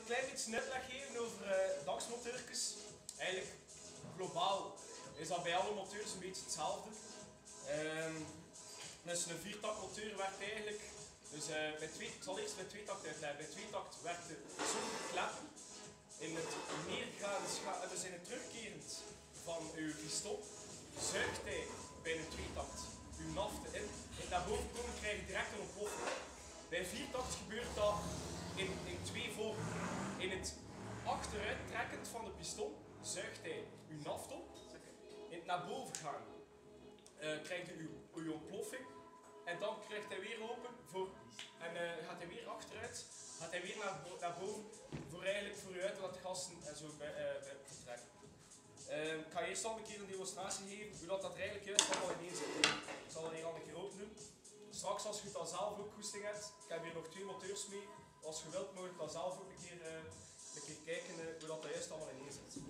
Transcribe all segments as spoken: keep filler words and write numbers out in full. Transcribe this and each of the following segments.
klein beetje uitleg geven over uh, dagsmoteurtjes. Eigenlijk, globaal is dat bij alle moteurs een beetje hetzelfde. Um, dus een viertaktmotor werkt eigenlijk, dus uh, bij twee, ik zal eerst bij tweetakt uitleggen. Bij tweetakt werkt de zonder klappen. In het neergaande, dus in het terugkerend van uw piston, zuigt hij bij een tweetakt uw nafte in. En naar boven komen krijg je direct een ontploffing. Bij viertakt gebeurt dat in, in twee vormen. In het achteruittrekkend van de piston zuigt hij uw naft op. In het naar boven gaan uh, krijgt hij uw, uw ontploffing. En dan krijgt hij weer open voor, en uh, gaat hij weer achteruit. Gaat hij weer naar, naar boven voor, eigenlijk, voor u uit te laten gassen en zo bij, uh, bij te trekken. Uh, ik ga eerst al een keer een demonstratie geven hoe dat, dat er eigenlijk juist allemaal ineen zit. Ik zal het hier al een keer open doen. Straks als je het dan zelf ook goesting hebt, ik heb hier nog twee moteurs mee. Als je wilt, mag je dan zelf ook een keer, uh, een keer kijken uh, hoe dat, dat juist allemaal ineen zit.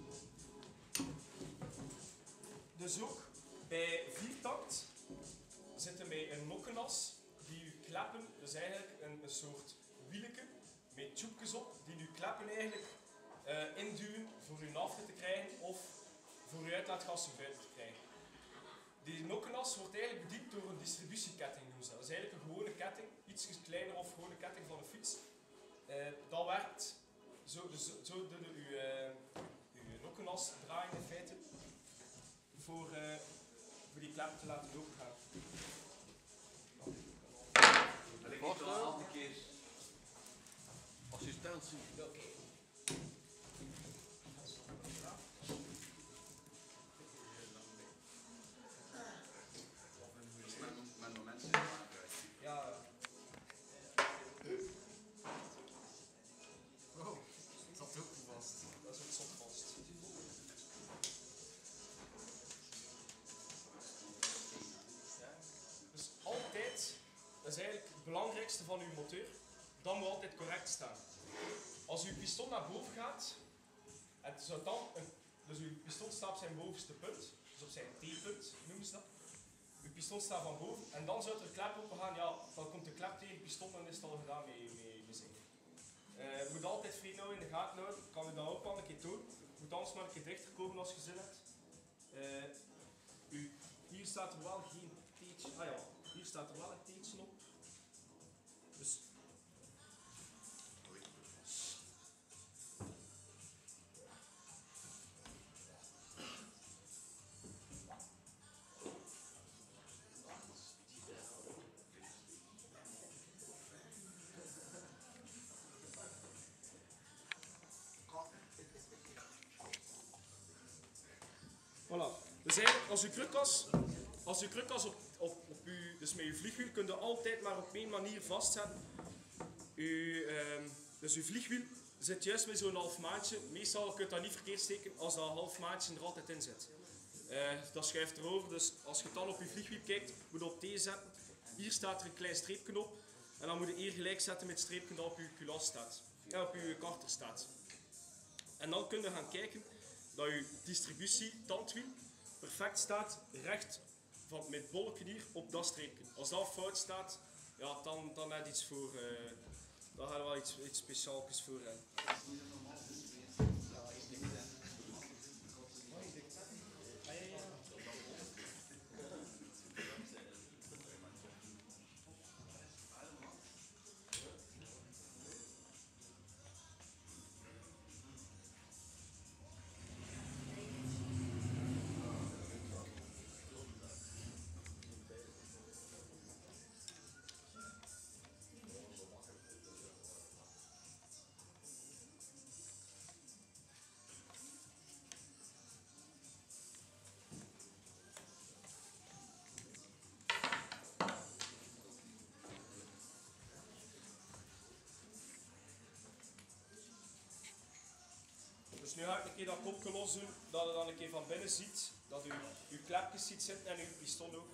Dus ook bij viertakt zitten wij een nokkenas die u klappen, dus eigenlijk een, een soort wieleke met tjoepjes op, die u klappen eigenlijk uh, induwen voor uw nafte te krijgen of voor uw uitlaatgassen buiten te krijgen. Die nokkenas wordt eigenlijk bediend door een distributieketting. Dus dat is eigenlijk een gewone ketting, iets kleiner of gewone ketting van een fiets. Uh, dat werkt, zo, dus, zo doen u uw, uh, uw nokkenas draaien in feite voor, uh, voor die klep te laten opengaan. En ik moet nog een keer assistentie. Oké. Okay. Mijn moment zit ja. Oh, dat zat ook vast. Dat is ook zot vast. Ja. Dus altijd, dat is eigenlijk het belangrijkste van uw motor, dat moet altijd correct staan. Als uw piston naar boven gaat, het zou dan een, dus uw piston staat op zijn bovenste punt, dus op zijn T-punt noemen ze dat. Uw piston staat van boven en dan zou er een klep open gaan, ja, dan komt de klep tegen de piston en is het al gedaan met je zin. Uh, je moet altijd vrij nauw in de gaten houden, ik kan u dat ook wel een keer doen. Je moet anders maar een keer dichter komen als je zin hebt. Uh, u, hier staat er wel geen teetje, ah ja, hier staat er wel een teetje op. Dus voilà. Dus eigenlijk, als uw krukkas, als uw krukkas op, op, op uw, dus met uw vliegwiel, kunt u altijd maar op één manier vastzetten. Uw, um, dus uw vliegwiel zit juist met zo'n half maatje. Meestal kun je dat niet verkeerd steken als dat half maatje er altijd in zit. Uh, dat schuift erover, dus als je dan op uw vliegwiel kijkt, moet je op T zetten. Hier staat er een klein streepje op. En dan moet je hier gelijk zetten met het streepje dat op uw kulas staat. Ja, op uw karter staat. En dan kun je gaan kijken dat uw distributie-tandwiel perfect staat, recht van, met het bolletje hier op dat streepje. Als dat fout staat, ja, dan, dan heb je iets voor, uh, dan gaan we wel iets, iets speciaals voor hebben. Dus nu ga ik een keer dat kopje los doen, dat je dan een keer van binnen ziet, dat u uw klepjes ziet zitten en uw piston ook.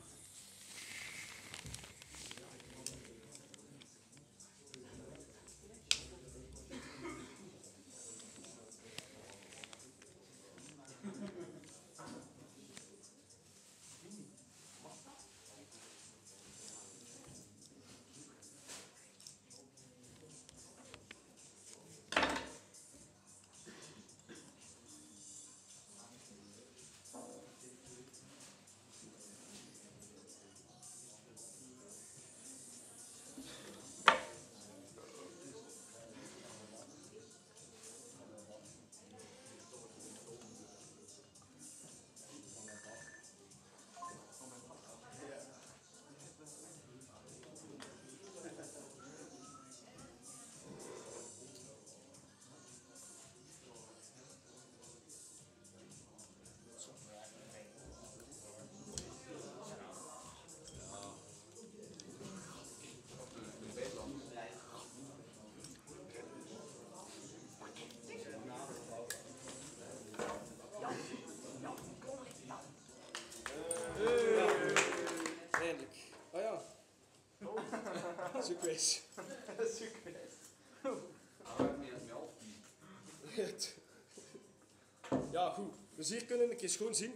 Zoekwijs. Zoekwijs. Ah, we hebben met half die. Ja, goed. Dus hier kunnen we een keer schoon zien.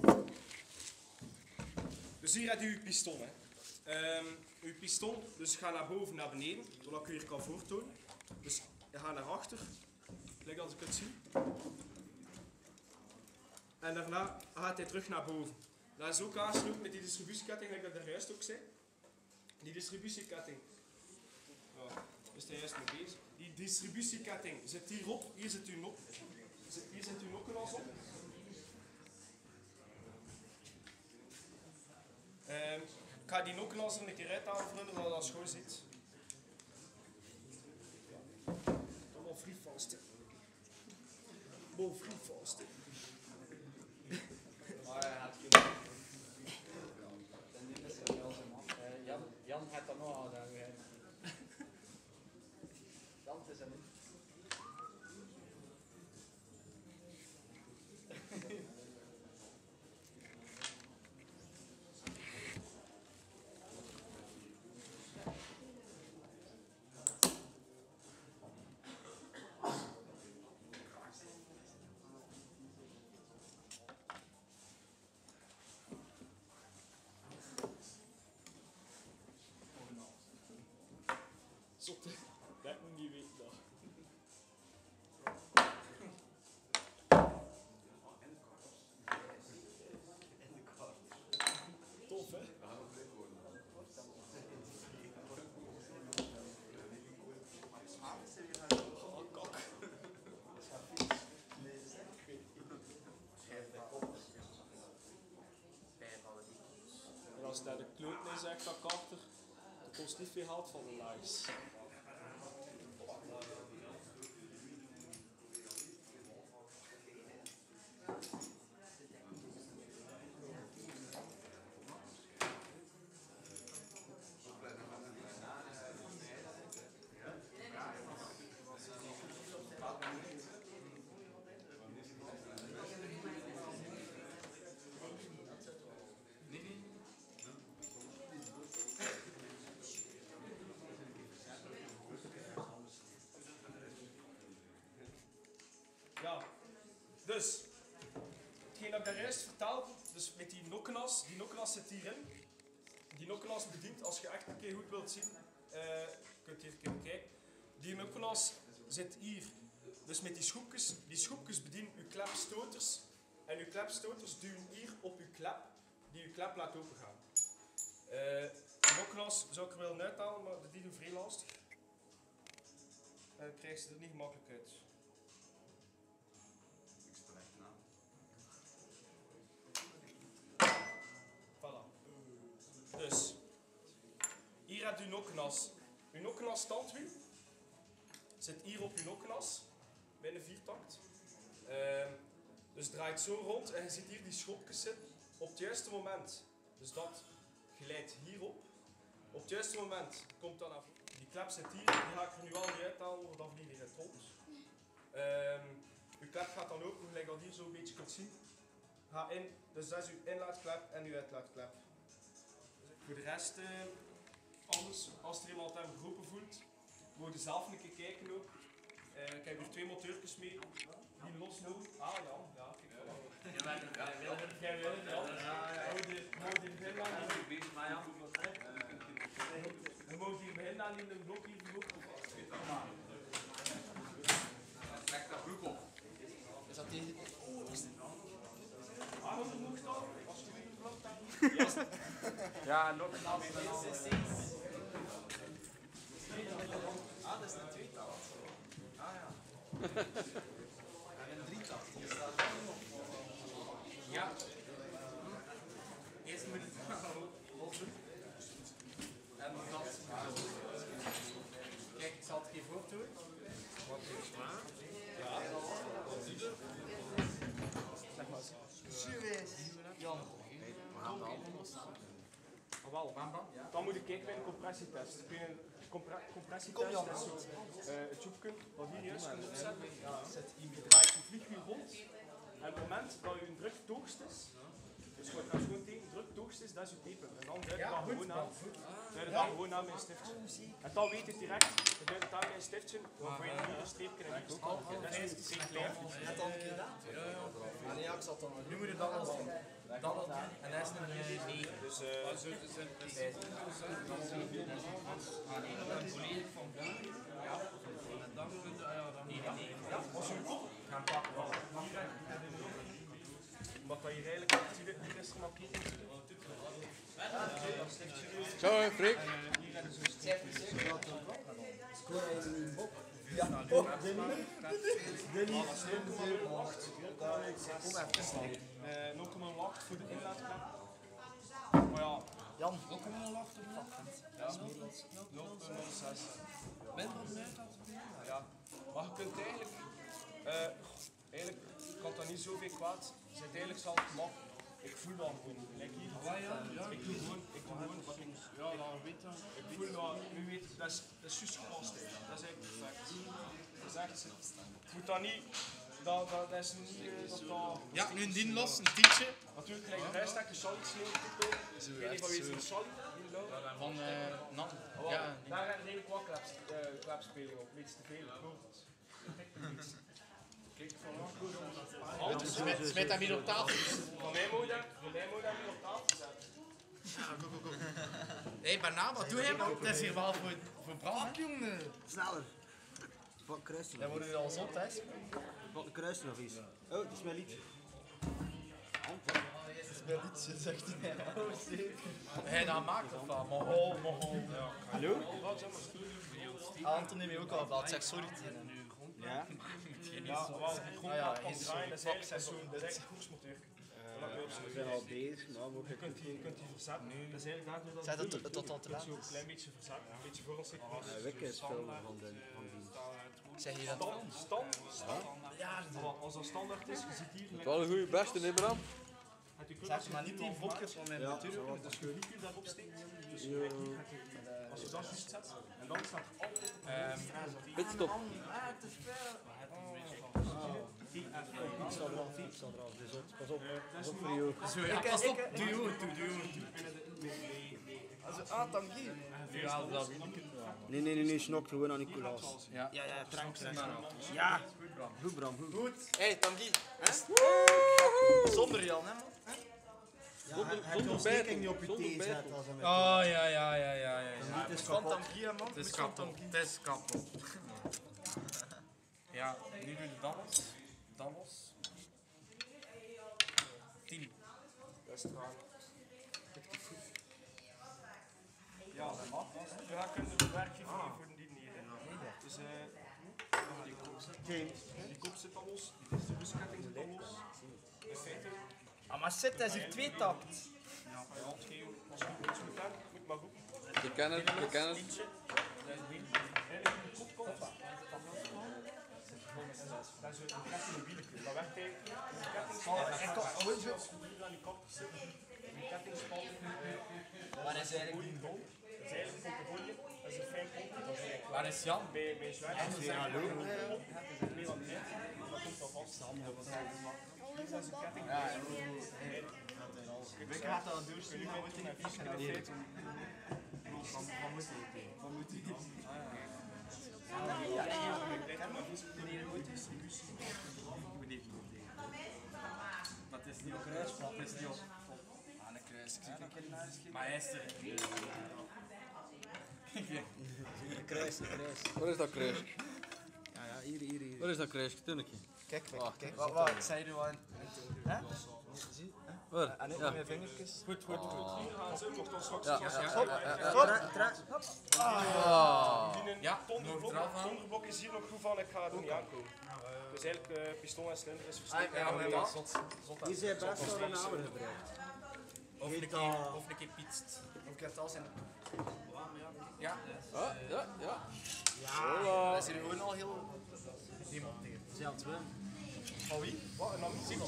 Dus hier heb je uw piston. Hè. Um, uw piston, dus ga naar boven, naar beneden, zodat ik u hier kan voortonen. Dus je gaat naar achter, gelijk als ik het zie. En daarna gaat hij terug naar boven. Dat is ook aansluit met die distributieketting, zoals ik daar juist ook zei. Die distributieketting, ja, daar is hij juist mee bezig. Die distributieketting zit hierop, hier zit uw nok, hier zit uw nokkenlas op. Um, ik ga die nokkenlas er een keer uit halen, zodat je dat schoon ziet. Allemaal free vast. Allemaal free vast. Maar hij had geen... Dan is het wel zo man. Jan, Jan gaat dat nog aan. Jan is er niet. Zotte, dat moet niet weten. Dat. Tof, hè? Oh, kak. En als dat de kloot is, zegt dat Carter, dat kost niet veel geld van de likes. Ja, dus, hetgeen dat ik daar juist vertelde, dus met die nokkenas, die nokkenas zit hierin. Die nokkenas bedient, als je echt een keer goed wilt zien, uh, je kunt hier een keer kijken. Die nokkenas zit hier, dus met die schroepjes, die schroepjes bedienen uw klepstoters. En uw klepstoters duwen hier op uw klep, die uw klep laat opengaan. Uh, de nokkenas zou ik er willen uithalen, maar dat is vrij lastig. En dan krijg je er niet gemakkelijk uit. Dus, hier hebt u uw nokkenas. Uw nokkenas standwiel zit hier op uw nokkenas, binnen viertakt. Uh, dus draait zo rond en je ziet hier die schopjes zitten op het juiste moment. Dus dat glijdt hierop. Op het juiste moment komt dan af. Die klep zit hier, die ga ik er nu al niet uithalen, want dan vliegt het rond. Uh, uw klep gaat dan open, gelijk dat hier zo een beetje kunt zien. Ga in, dus dat is uw inlaatklep en uw uitlaatklep. Voor de rest, uh, alles, als er iemand hem geroepen voelt, moet je zelf een keer kijken ook. Uh, ik heb hier twee moteurtjes mee, die los lopen. Ah ja, ja, kijk wel. Jij wil het, ja. Moet je begin aan in Je moet hier begin aan in de blok hier verlopen. Trek dat broek op. Is dat die? Ah, wat moet dan? Als je weer vlot hebt. Ja, nog een laatste. Ah, dat is een tweetal. Ah ja. En een drietal. Ja. Eerst moet het los doen. En dat moet zo. Kijk, ik zal het even voortdoen. Wat is klaar? Ja. Zeg maar. Jan. We gaan het allemaal staan. Wel, dan moet ik kijken bij een compressietest. Ik weet een compre compressietest is zo, uh, het joepje wat hier juist kunt opzetten. Ja. Je draait je vliegwiel rond en op het moment dat je druk het hoogst is, dus Dus gewoon, als je gewoon tegen druk het hoogste is, dat is je taper. En dan duid je dat gewoon aan. Duid je dat gewoon aan met een stiftje. En dan weet je het direct. Je duidt het aan met een stiftje, waarvoor je hier een streepje en niet ook. Dat is het klein. Net al een keer dat? Ja, nee, ja, ik zat dan. Nu moet je dat wel doen. Dat wel doen. En dat is een nee. Dus eh... volledig van daar. Ja. En dan kun je, ja, dan nee, nee. Ja, als je hem gaan pakken. Wat dat hier eigenlijk natuurlijk niet is gemarkeerd natuurlijk. Zo, Freek. Ja, nul komma nul acht voor de inlaatklep. Maar ja, Jan. Ook een nul acht op ja, nul komma nul zes. Ja, maar je kunt eigenlijk, uh, eigenlijk kan dat niet zoveel kwaad. Het is uiteindelijk zelf mag. Ik voel dat gewoon. Like hier. Ik doe gewoon, ik doe gewoon wat ik. Ja, dan weet dat. Ik voel dat, nu weet ik, dat is, dat is juist gepast. Dat is echt perfect. Dat is echt, het moet dat niet, dat, dat, dat is niet, uh, dat dat... Ja, nu een dien los, een tientje. Natuurlijk, gelijk de rest, de Sally sneeuw te kopen. Ik weet niet van wie is de Sally? Van uh, Nat. Oh, ja, daar gaan redelijk wat klapspelen op, iets te veel. Kijk, van Smet, smet hem weer op tafel. Van mij moet je van mij moet je hem weer op tafel zetten. Ja, go, go, go. Hé, hey, Bernard, wat doe je man? Dat is hier wel voor, voor brand, jongen. Sneller. Pak kruisten. Dan worden we al zot, hè? Pak de kruisten nog eens. Oh, het is mijn liedje. Het is mijn liedje, zegt hij. Oh, zeker. Hij dat maakt of wat? Mohol, mohol. Hallo? Anton heeft mij ook al gebeld, zeg sorry tegen. Ja? Ja, wel, die grond Ah ja, kan hij is draaien, dat is eigenlijk zo'n zo'n direct koersmotor. We zijn al bezig, maar we Je kunt die, je kunt die verzetten. Dat is eigenlijk daardoor dat Zei dat het het tot al te je kunt laat zo een is? klein beetje verzetten, een beetje voor ons zitten. uh, Wikke is veel van de van dienst. Zeg je dat? Stand, stand. Ja, Maar als dat standaard is, je ziet hier... Wel een goede beste, hè, Bram? Het je zeg maar niet die vodka van mijn Ja, natuur. zo wat. Als je je liquid daarop steekt, dus je weet niet, als je dat juist zet, en dan staat er altijd op de Pitstop. Ik sta er al, ik sta er al, dus op, pas op, pas op voor jou. Zo, ja, pas op. Doe je goed toe, doe je goed toe. Also, ah, dank je. Ja, dat wil ik. Nee, nee, nee, nee, snok gewoon aan Nicolaas. Ja, ja, ja, trank, trank. Ja! Goed Bram, goed. Goed. Hé, hey, Tanguy. Zonder Jan, hè, man? Zonder, Hij kan zonder steking bijtel. niet op je Zonder thee bijtel. zetten als hij met Oh, ja, ja, ja, ja, ja. Het is Van kapot. Tanguy, hè, man. Het is kapot. Het is kapot. Ja, nu doe je Dallas. Dallas. tien. Ja, dat mag. Ja, kun je de werkje voor voor die niet. Dus eh, James. die kop zit al los, die distributieketting zit al los. In feite, Ah, maar zit, hij is hier twee takt. ja, bij hand geven, als je iets moet hebben, moet maar goed. Je kent het, je kent het. Eigenlijk in de kop komt. Dat is een ketting een wieltje. Dat werkt eigenlijk. De ketting spalt. Hier aan die kop zitten. Die ketting spalt. Waar is eigenlijk die dom? Dat is eigenlijk een folie. Dat is een fijn potje. Waar is Jan? Bij mijn zwaar. Ja, hallo. Meer aan het eind. Dat komt al vast. Hier is een ketting. Ik ga het al doen, Kun je met een fiets gaan Nee. feiten. Van moet hij? Van moet hij? Dat is niet op kruisplat, dat is niet op. Aan de kruis. Maar hij is er. Kruis, kruis. Wat is dat kruis? Ja, ja, hier, hier, hier. Wat is dat kruis? Tunnetje. Kijk, kijk, Wacht. kijk. Wat, wat, ik zei nu al. Hè? Waar? En ik Ja. met mijn vingertjes. Goed, goed, goed. Hier gaan ze nog tot straks. Ja. Stop. Tra- tra- Ah. Ja, Tonderblok, nog eraf aan. tonderblok is hier nog goed van, ik ga er niet aankomen. Dus eigenlijk uh, pistool en slinder is Ah, versteken. ja, maar dat zot. Hier zijn best wel een namen gebruikt. Of een keer, of een keer pietst. Of ik het al zijn. Ja, Ah, ja, ja. dat is hier gewoon al heel gedemonteerd. Zelfs wel. Van wie? Wat een ambitie.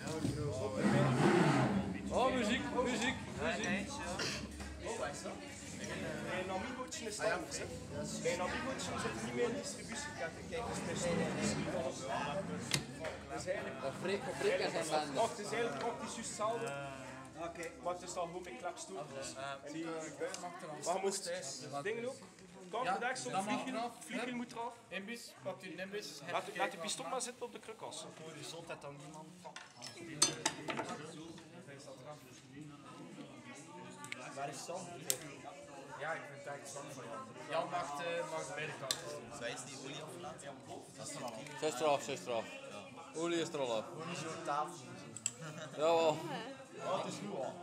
Oh, muziek, muziek, muziek. Oh, wat is dat? Bij een Amigootje is dat anders, hè. Bij een Amigootje zit niet meer een distributieketting. Kijk, dus het is distributie van ons. Dat is eigenlijk... Dat Freek, Freek en zijn bende. Wacht, het is eigenlijk praktisch juist hetzelfde. Oké. Maar het is dan gewoon met klaps toe. En die buis mag er dan Maar je moest thuis. dingen ook. Kaartendeks op, vliegwiel, vliegwiel moet eraf. Inbus, pak je inbus. Laat, laat de pistool maar zitten op de krukas. Voor de gezondheid dan niemand. Waar is Sam? Ja, ik vind het eigenlijk zand van Jan. Jan mag de, mag de binnenkant. Zwijs die olie aflaat? Ja, dat is er al. Zes eraf, zes eraf. Olie is er al af. Gewoon niet zo'n tafel. Jawel. Ja, het is goed al.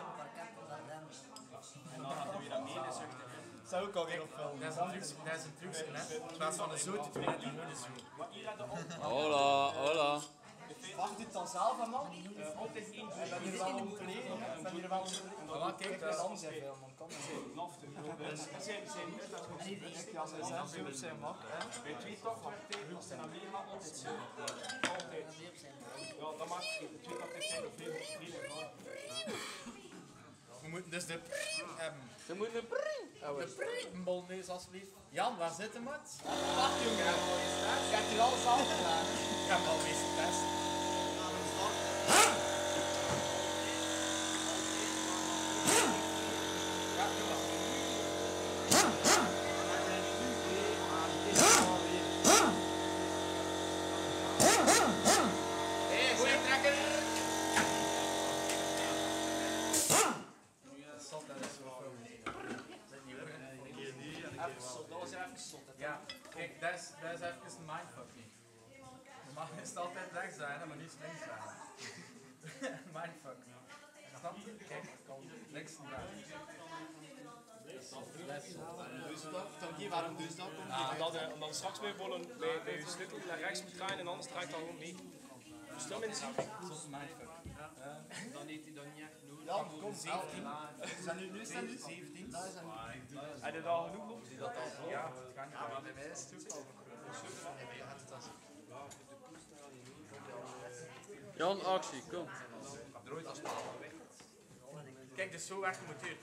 En dan doe je dat mee, dus Dat zou ook alweer op film. Dat is een trucje, dat is een trucje, hè. In plaats van een zo te doen, die gewoon zo. maar hier had de op. Hola, hola. Wacht dit dan zelf aan man? Altijd één Ik ben hier wel om te leren. Ik ben hier wel om te leren. Voilà, kijk, Ik dat ben is... anders even, man. Kan niet. Nafte. Zijn zijn niet dat we Ja, ze zijn zo op zijn mak. bij twee takwerktuigen, als ze naar mee gaan, altijd zo. Altijd. Ja, dat maakt twee takwerktuigen veel veel. We moeten dus de hebben. Ze moeten een prring. De bolneus alsjeblieft. Jan, waar zit hem het? Wacht jongen, Ik heb hier alles afgedaan. ik heb al eens getest. Ja, doe maar. Hé, goeie trekker! Dat is zot, dat is wel veel. Zit niet hoor. Dat was even slot. Ja, kijk, dat is, dat is even een mindfuck niet. Normaal is het altijd rechts zijn, maar niet links zijn. Mindfuck. Snap je? Kijk, kan links niet zijn. Dank waarom dus dat? Omdat, uh, omdat straks weer bollen bij, bij je sleutel naar rechts moet draaien en anders draait dat gewoon mee. Dus dat mensen zien. Dat is een mindfuck. Dan heeft hij dat niet echt nodig. Jan, kom, zeventien. Zijn nu nu staan nu? zeventien. Heb je daar al genoeg op? Ja, het gaat niet. Ja, maar bij mij is het ook al. Jan, actie, kom. Kijk, dus zo werkt de motor.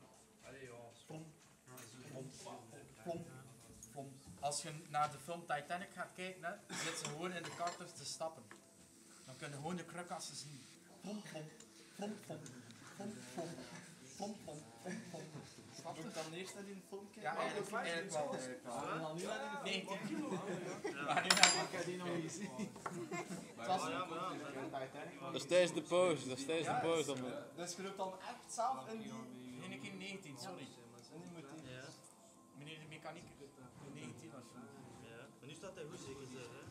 Als je naar de film Titanic gaat kijken, hè, zit ze gewoon in de karters te stappen. Dan kun je gewoon de krukassen zien. Plom, plom, plom, plom, plom, plom, plom, plom, plom, plom. Snap je? Moet ik dan eerst naar die film kijken? Ja, eigenlijk, eigenlijk wel. eigenlijk wel. En dan nu naar die negentien kilo. Maar nu heb ik Ik heb die nog niet gezien. Het was Dat is tijdens de pauze, dat is tijdens de pauze. Dan moet- Dus je loopt dan echt zelf in die... een keer negentien, sorry. In die motief. Meneer de mechaniek, negentien alsjeblieft. Ja, maar nu staat hij goed zeker zeg, hè?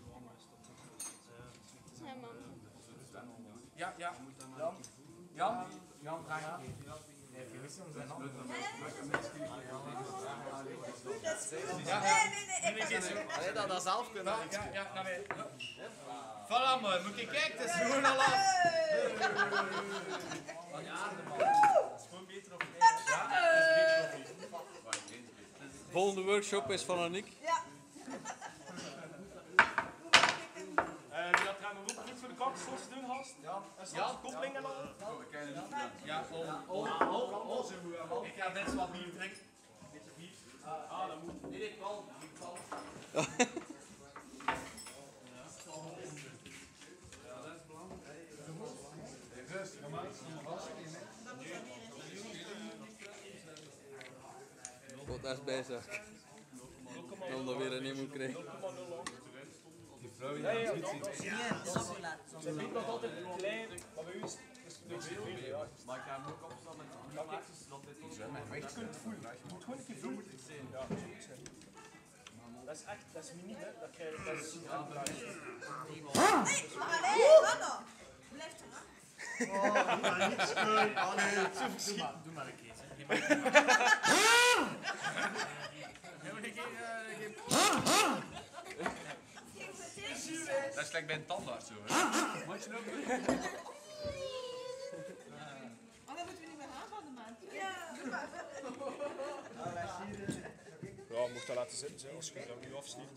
Ja, man. Ja, ja. Jan, Jan, Jan, draai een keer. Hij heeft gewist om zijn handen. Ja, Nee, nee, nee. nu een keer zo. Allee, dat dat zelf kunnen. Ja, ja, ja, naar mij. Voilà man, moet je kijken, het is gewoon al af. Volgende workshop is van Aniek. Ja. Uh, wie had er aan de roep goed voor de kant zoals te doen, Hast? Ja. En straks de koppeling en al? Ja, om, om, om, om. Ik ga best wat bier drinken. Ah, dat moet. Nee, nee, kalm, kalm. Wat is bezig. Dan dat weer een nieuw moet krijgen. Ja, ja, ja. Ze biedt nog altijd klein, maar bij u is het een beetje veel. Ja. Maar ik ga hem ook opstaan met de Ja, kijk, maar je kunt het voelen. Je moet gewoon een keer voelen. Ja, dat moet zijn. Dat is echt, dat is mini, hè. Dat krijg je, dat is super belangrijk. Nee, maar alleen, Hanna. Blijf er aan. Oh, maar niet schön. Oh nee, Doe maar, doe maar een keer. Zeg. Geef maar. Doe een keer, eh, geef- Dat is gelijk bij een tandarts zo, hè. Moet je ook doen? Maar dan moeten we niet meer gaan van de maand. Ja, doe maar. Ja, mocht dat laten zitten, zo, als je dat nu afschiet.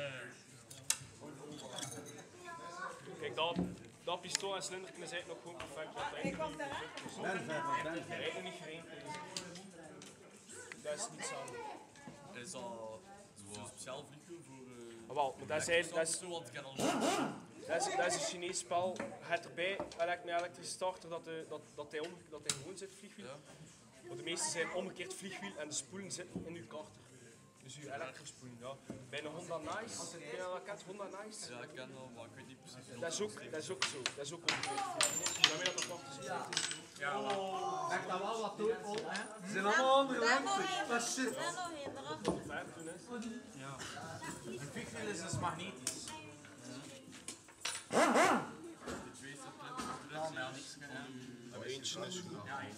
Kijk, dat, dat pistool en cilinder kunnen zijn nog gewoon perfect. Dat Ik kwam daar aan. hij rijdt nog niet gereden. Dat is niet zo. is al zo'n speciaal vliegtuig voor... Maar wel, maar dat is eigenlijk, dat is, zo, want ik heb al Dat is, dat is een Chinees spel. Je hebt erbij elk- met elektrische starter dat, de, dat, dat, hij om, dat hij gewoon zit, vliegwiel. Maar de meeste zijn omgekeerd vliegwiel en de spoelen zitten in uw karter. Dus uw elektrische spoelen, ja. Bij een Honda Nice, ken je dat kent, Honda Nice? Ja, ik ken dat, maar ik weet niet precies. Dat is ook, dat is ook zo, dat is ook omgekeerd. Daarmee dat dat karter zit. Ja, Echt dat wel wat dood, oh, hè? Ze zijn allemaal onderlegd. Dat is shit. Daar nog één, eraf. Verder doen, hè. ja. Een vliegwiel is dus magnetisch. De twee zitten Ja, maar niks. Nou, eentje is goed. Ja, één.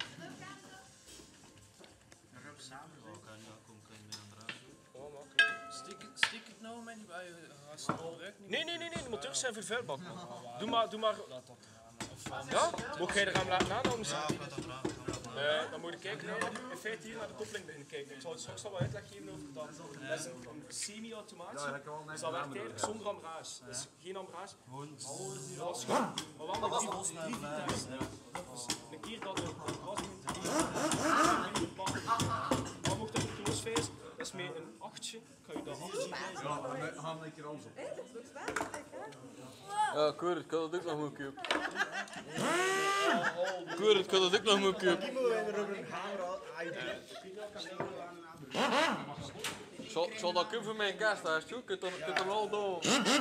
Oh, makkelijk. Steek het, steek het nou met die bij je gebruikt niet? Nee, nee, nee, nee, de motors zijn vervuilbaar. Doe maar, doe maar. Ja? Moet jij er aan laten aan anders? Ja, ik uh, dan moet je kijken, nee, in feite hier naar de koppeling beginnen kijken. Ik zal je straks al wat uitleg geven over dat. Dat is een, een semi-automatie, dus dat werkt eigenlijk zonder ambrage. Dus geen ambrage. Dat is goed, maar wel met drie drie vitesse. Dus een keer dat er was dan mocht dat niet losfeest. Dat is met een achtje, kan je dat achtje. Ja, we gaan een keer anders op. Ja, ik hoor het, ik had het ook nog moeten kopen. Ik hoor het, ik had het ook nog moeten kopen. Ik zal, ik zal dat kunnen voor mijn kersthuis, joh. Ik kan er- ik kan er al door.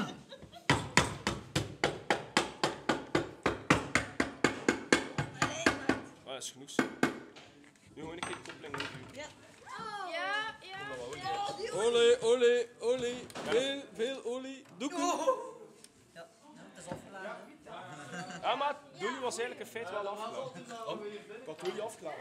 Ah, dat is genoeg. Zo. Nu gewoon een keer de koppeling overduwen. Ja. Ja, ja. Olie, olie, olie. Veel, veel olie. Doekoe. Ja, dat is afgeladen. Ja, maar Dolly was eigenlijk in feite wel afgeladen. Ik had Dolly afgeladen.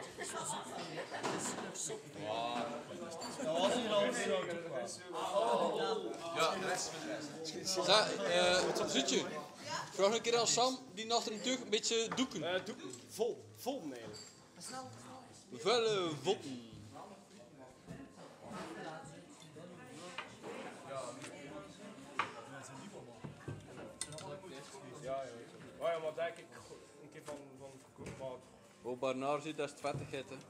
Ja, de rest is de rest. Zeg, eh, Zuutje. Vraag een keer aan Sam, die achter hem terug een beetje doeken. Uh, doe vol, vol eigenlijk. Snel, snel. Velle votten. Ja, ja. Oh ja, maar denk ik een keer van, van verkoop maken. Wat Bernard ziet, dat is het vettigheid, hè.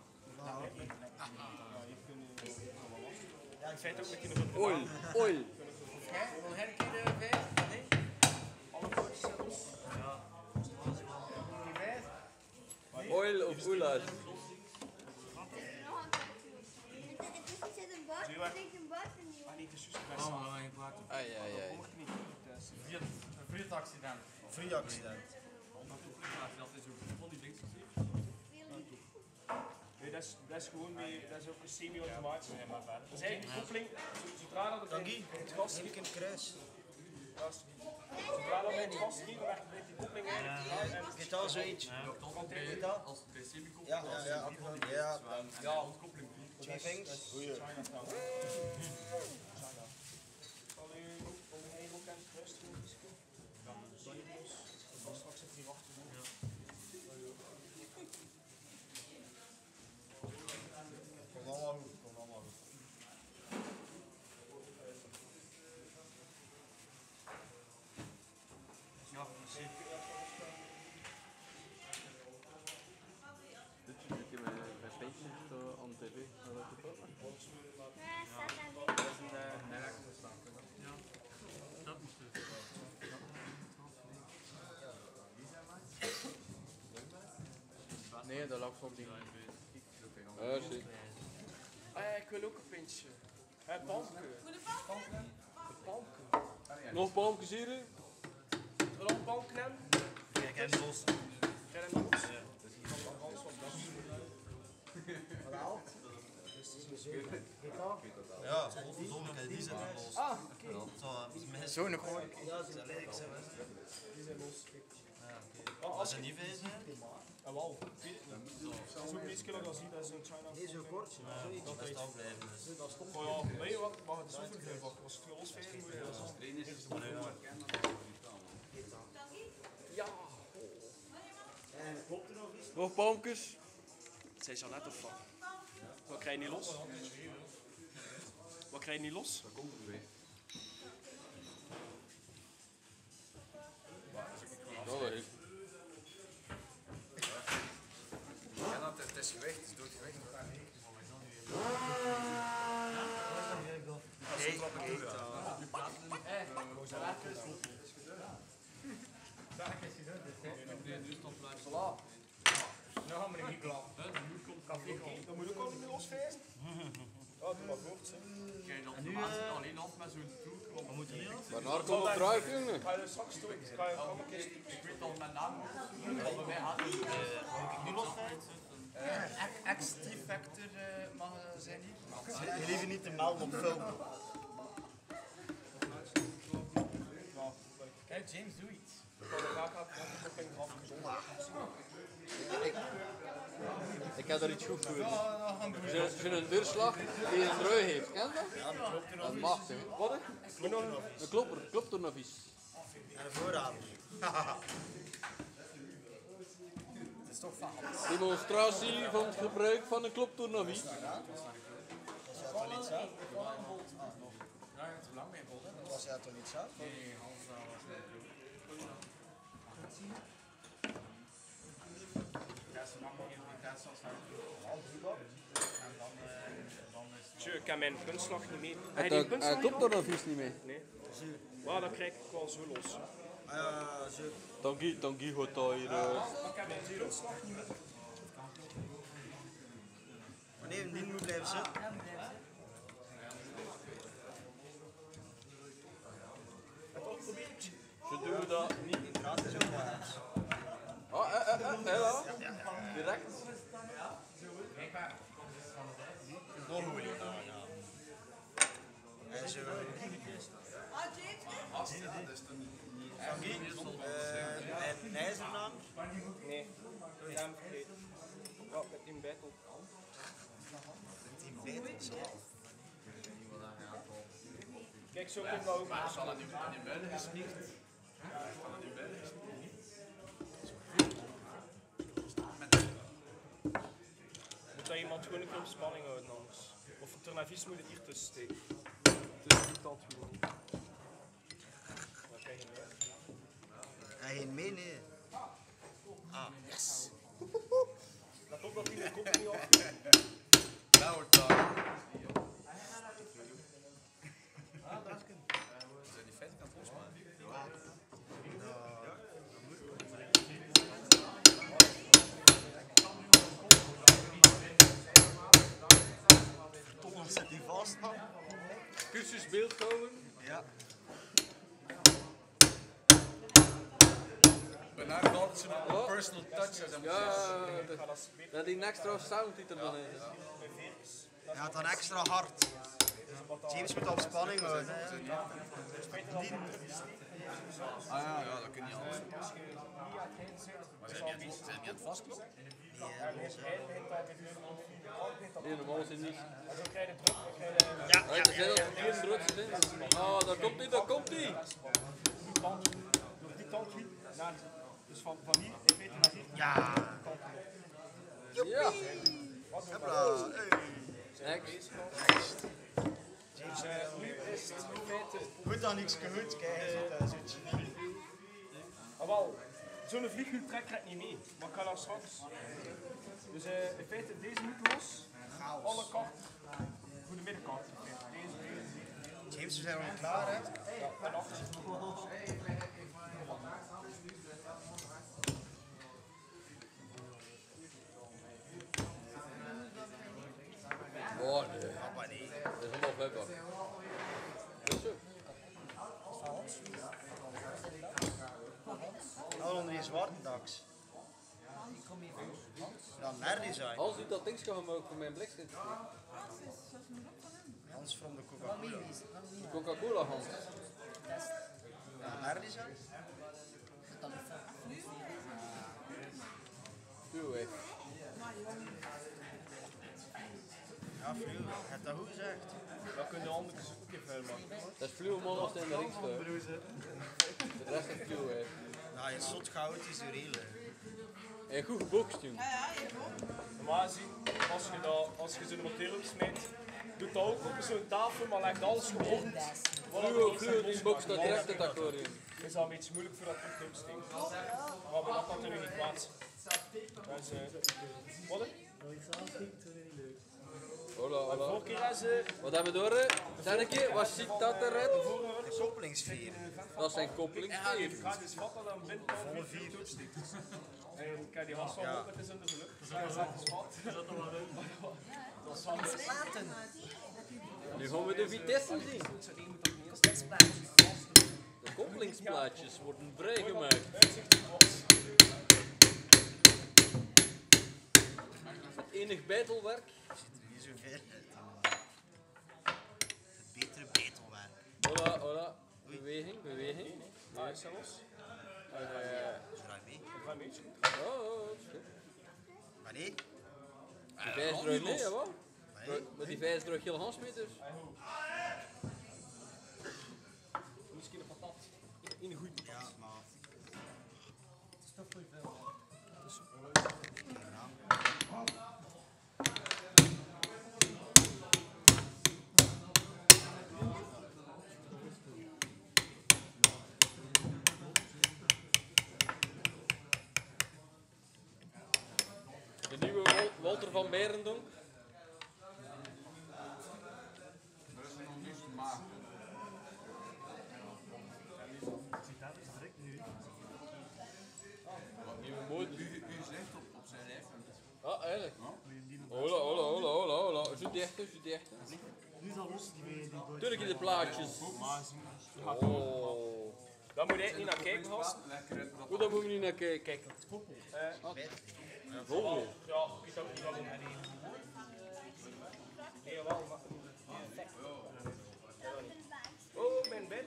Ja, in feite ook met kinderen. Oil, oil. Wil jij een keer de vijf? Nee? Alle pootjes zijn los. Die vijf? Oil of oelage. Ah nee, het is juist de beste. Oh, mijn kwaad. Ai, ai, ai. Mocht niet. Dat is- Vier, een vliegaccident. Free accident. Dat is ook van die links gezien. Nee, dat is, dat is gewoon mee, dat is ook een semi-automatisch. Dat is eigenlijk de koppeling, zodra dat het in het gas schiet, in het kruis. zodra dat bij het gas schiet, dan werkt die koppeling eigenlijk aan en Is dat zo eentje? Als het bij semi-kop Ja, ja, ja. Ja, ja, ontkoppeling. twee vingers. Goeie. Zal u ook om hij ook aan het kruis doen? Ja, dat je los. Dan straks zit hij achter. Komt allemaal goed, komt allemaal goed. Ja, zeker. Dit is een met met feitjes aan de tv. Nee, dat lag op die. Ja, zie. Ah ja, ik wil ook een pintje. Hé, palmke. Palmke. Nog palmpjes hier? hè? Wil je een palmke nemen? Kijk, en los. Krijg je hem los? Anders was dat. Ja, godverdomme, die zijn los. Ah, oké. Zo nog gewoon. Ja, ze zijn leuk, ze Die zijn los. zijn. Als ze niet veel zijn. Ah, wauw. Ik weet het niet. Dat is ook iets dat je ziet, dat is een China. Deze kort, zoiets. Dat is toch blijven. Oh ja, weet je wat? Mag het zo veel bakken? Als het veel losvegen moet je dat zo. Ja. Nog palmpjes? Zij zou net of wat? Wat krijg je niet los? Wat krijg je niet los? Dat komt er weer. Dat wel even. Ja, dat het is gewicht, het is door het gewicht. Nee, Kijk, dat En de nu, mensen eh, alleen af met zo'n toek. Wat moet er nu nog? Waarnaar kom op druif, jongen? Ga je straks doen? Ga je allemaal keer Ik weet al mijn naam. Wat bij mij gaat het. Nu nog feit? X-T-Factor mag zijn hier. Je liever niet te melden op film. Kijk, James, doe iets. Ik heb er iets goed voor. Als je een deurslag die een rui heeft, ken je dat? Dat is machtig. Wat? Een klopper, klopt er nog iets. En een voorraad. Het is toch van alles. Demonstratie van het gebruik van een kloptoernovies. Dat was toch niet zo? Ja, het is lang mee vol, hè. Dat was jij toch niet zo? Nee, Hans, dat was niet goed. Ja, ze maken hier die test als hij. En dan, eh, dan is het. Tjö, ik heb mijn puntslag niet mee. Heb je Hij die hij puntslag niet? kloptoernovies niet mee. Nee. Maar dat krijg ik wel zo los. Ah ja, zo. Tanguy, Tanguy gaat daar hier. eh, Ik heb mijn puntslag niet mee. Wanneer die moet blijven zitten. Ze doen dat niet. Dat is ook wel eens. Oh, eh, eh, eh, ja. Direct. Nog hoe je nou ja. En zo. Ah, James, Van wie? Eh, En hij is er naam? Nee, ik heb hem vergeten. Ja, met die battle. Team Beatles. Kijk, zo komt dat ook. Zal het nu in België gespeeld? Zal het nu België gespeeld? Moet dat iemand gewoon een keer op spanning houden anders. Of een tournavies moet het hier tussen steken. Dus niet dat gewoon. Dat krijg je niet. Hij ging mee, nee. Ah, yes. Dat ook dat hij de kop niet af. Dat wordt daar. Zijn die feiten kan het losmaken? Thomas zit die vast, man. Cursus beeldhouden. Ja. But now God, it's a personal touch. As I'm Ja, dat- dat die extra sound die er dan in zit. Hij gaat dan extra hard. James moet op spanning houden. hè. Ah ja, ja, dat kun je niet anders. Maar zijn die niet, zijn die aan het vastkloppen? Nee, normaal is het niet. En zo krijg je druk, dan krijg je Ja, Ah, ja, er zijn ja. al vier drukste in. Ah, daar komt hij, daar komt hij. die kant, door die kant hier naar, dus van, van hier in feite naar hier. Ja. Ja. Hopla. Hey. Next. Dus uh, nu is het in feite, Moet dan niks goed kijken. Zoiets. ah, wel, zo'n vliegtuig trekt het niet mee, maar ik ga dat straks. Dus uh, in feite deze moet los, alle kaarten, voor de middenkant. In feite. Deze, deze, deze. James, we zijn nog niet klaar, hè? Ja, en achter. Oh nee, Maar nee. dat is helemaal pepper. Dus zo. Nou, onder die zwarte daks. Ja, nerdy zijn. Hans doet dat ding gaan ook voor mijn blik zitten. Hans van de Coca-Cola. Coca-Cola Hans. Ja, nerdy zijn. Doe hè. Ja, vriend. Je hebt dat goed gezegd. Dan kun je de handen ook een keer vuil maken. Dat is fluo man als het in de ring staat. De rest is fluo hè. Nou, je zot goud is de reel. En goed gebokst jongen. Ja, ja, je komt. Normaal gezien, als je, dat, als je zo'n motor opsmeet, doet dat ook op zo'n tafel, maar legt alles gewoon. Fluo, fluo, die box staat direct in het aquarium. Is dat een beetje moeilijk voor dat terug te steken. Maar we dat natuurlijk niet kwaad. Dus, uh, wat? Hola, De hola. vorige keer is uh, Wat hebben we door? hè? Derde keer, wat ziet dat eruit? De koppelingsveer. Dat zijn koppelingsveer. ik ga dus vatten dan binnen volle vier opsteekt. En ik heb die has van ook, het is in de geluk. Dus hij zegt, wat? Dat is wel leuk. Dat is wel leuk. Laten. Nu gaan we de vitesse zien. De koppelingsplaatjes worden vrijgemaakt. Met enig bijtelwerk. Niet zoveel. Het betere betelwerk. Hola, hola. Beweging, beweging. Ah, is dat los? Uh, Draai mee. Ga mee. oh, oh, oh, shit. Maar nee. Die vijf terug mee, jawel. Maar nee. Met die vijf terug heel handmeters. Misschien een patat. In een goede Ja, maar... Het is toch voor veel. De nieuwe Wal- Walter van Beirendonk. Er is nog niets te maken. Wat nieuwe mode. U, u zegt op, op zijn lijf. Ah, eigenlijk. Hola, hola, hola, hola, hola. Zo dichter, zo dichter. Nu is dat los, die die die Tuurlijk in de plaatjes. Oh. Dan moet je niet naar kijken, gast. Lekker uit dat. Goed, daar moeten we niet naar kijken. Kijk. Vogel. Ja, ik kan het wel doen. Nee, wel, maar... Oh, mijn bed.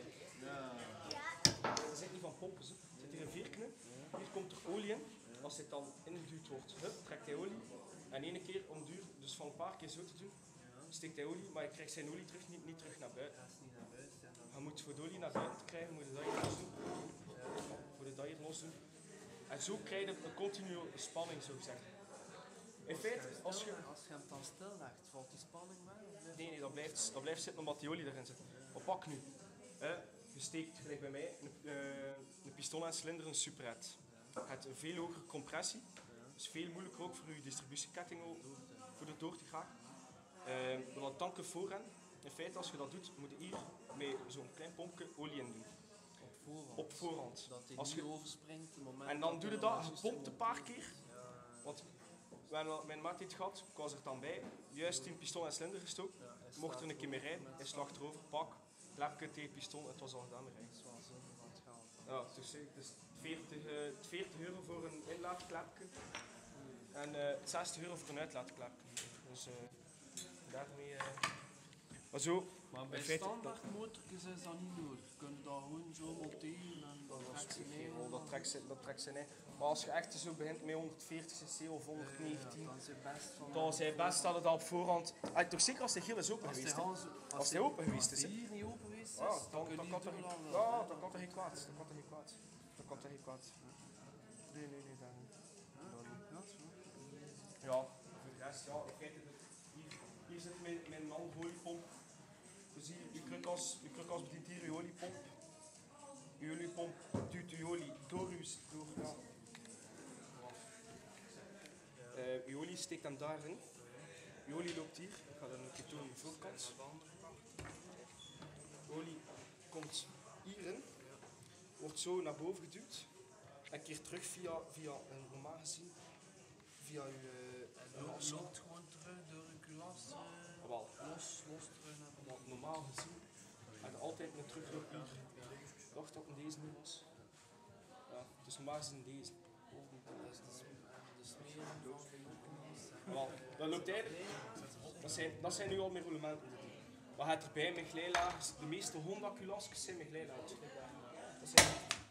Er zit niet van pompen, hè. Er zit hier een vierkne. Hier komt er olie in. Als dit dan ingeduwd wordt, hup, trekt hij olie. En ene keer om duur, dus van een paar keer zo te doen, steekt hij olie, maar je krijgt zijn olie terug, niet, niet terug naar buiten. Je moet voor de olie naar buiten te krijgen, moet je dat hier los doen. Voor de dat hier los doen. En zo krijg je een continue spanning, zo gezegd. In feite, als je... Als je hem dan stillegt, valt die spanning mee? Nee, nee, dat blijft, dat blijft zitten omdat die olie erin zit. Maar pak nu. Hè, je steekt, gelijk bij mij, een, uh, een piston en cilinder, een superhet. Je hebt een veel hogere compressie. Dus veel moeilijker ook voor je distributieketting voor de door te gaan. Uh, dat tanken vooraan. In feite, als je dat doet, moet je hier met zo'n klein pompje olie in doen. Op voorhand. Op voorhand. Dat hij Als niet je, overspringt het moment en dan doe je dat, je juist pompt een paar keer. Want mijn, mijn maat heeft het gehad, ik was er dan bij, juist in piston en cilinder gestoken. Mocht er een keer mee rijden, hij slag erover, pak, klepje tegen piston, het was al gedaan met rijden. Dat is wel zin van het geld. Ja, dus, dus veertig, uh, veertig euro voor een inlaatklepje en uh, zestig euro voor een uitlaatklepje. Dus uh, daarmee... Uh, maar zo, Maar bij in feite, standaard motortjes is dat niet nodig. Je kunt dat gewoon zo monteren en dan trekt ze neer. oh, dat trekt ze, dat trekt ze niet. Maar als je echt zo begint met honderdveertig cc of honderdnegentien, Ja, dan is het best van... dan is het best dat het al op voorhand... Ah, toch zeker als de geel is open Als geweest. hij hè? Hans- Als hij open geweest Als is. hij hè. hier niet open geweest is, Ja, dan dan, kun dan je kan niet toch doorlaten. ja, dan kan toch geen kwaad. Dan kan toch geen kwaad. Dan kan toch geen kwaad. Nee, nee, nee, dat niet. Dat niet. Ja, dat is wel. Ja, voor de rest, ja, in feite, hier, hier zit mijn, mijn halve oliepomp. Dus hier, uw krukas, uw krukas bedient hier uw oliepomp. Uw oliepomp duwt uw olie door uw... Door, ja. Uh, uw olie steekt hem daarin. Uw olie loopt hier. Ik ga dat een keer tonen aan de voorkant. De olie komt hierin, wordt zo naar boven geduwd. En keert terug via, via een normaal gezien, via uw... Uh, En loopt loopt gewoon terug door een kulas. Uh, wel, los, los terug naar beneden. want normaal gezien heb je altijd een terugloop hier. Ik dacht dat het deze niet was. Ja, dus normaal gezien deze. Dat is de sm- de smering van de kulas. Wel, dat loopt eigenlijk. Dat zijn, dat zijn nu al meer roulementen. Maar het erbij met glijlagers. De meeste Honda kulasjes zijn met glijlagers. Dat zijn